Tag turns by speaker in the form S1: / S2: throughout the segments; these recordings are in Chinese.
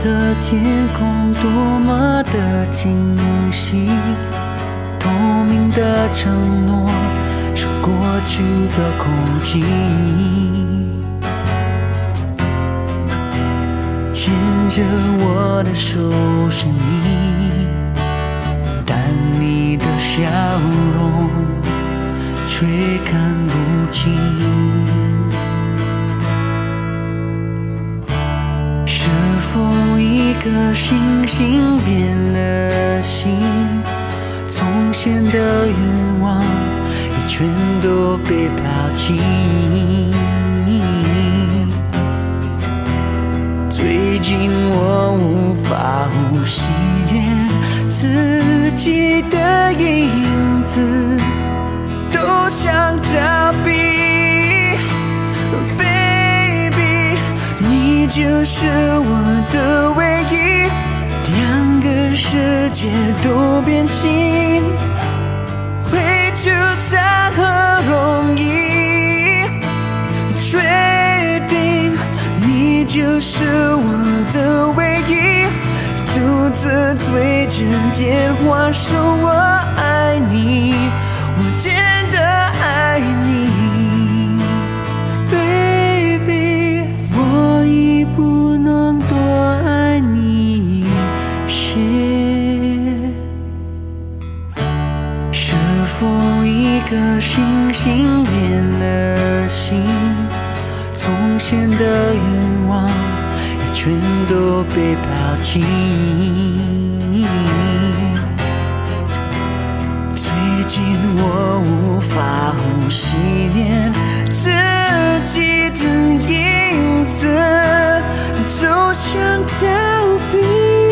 S1: 的天空多么的清晰，透明的承诺是过去的空气，牵着我的手是你，但你的笑容却看不清。是否一颗星星变了心，从前的愿望也全都被抛弃。最近我无法呼吸，连自己的影子都想逃避。Baby， 你就是我的唯一，两个世界都变形，回去谈何容易？确定你就是我的唯一，独自对着电话说我爱你，我真的爱你。 Baby， 我已不能多爱你一些。是否一颗星星变了心，从前的愿望也全都被抛弃。最近我无法呼吸，连自己的影子都想逃避，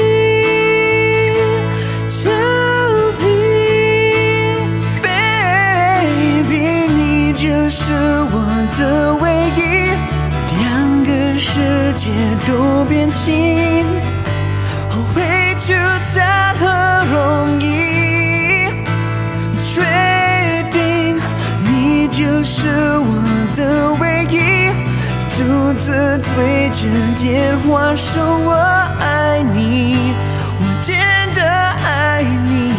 S1: 逃避。Baby， 你就是我的唯一，两个世界都变形，回去谈何容易？确定你就是我的唯一，独自对着电话说我爱你，我真的爱你。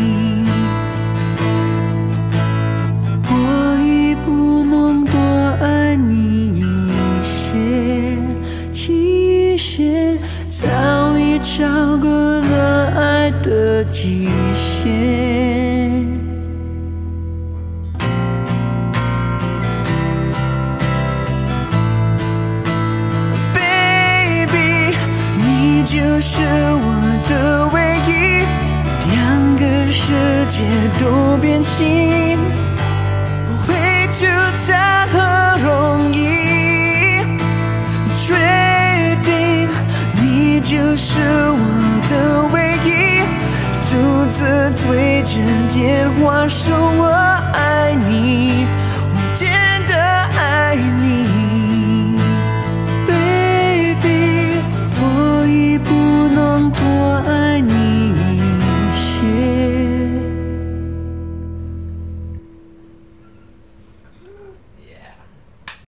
S1: 我已不能多爱你一些，期限早已超过了爱的极限。Baby， 你就是我的唯一，两个世界都变形，回去谈何容易？确定你就是我的唯一，独自对着电话说我爱你，我真的爱你。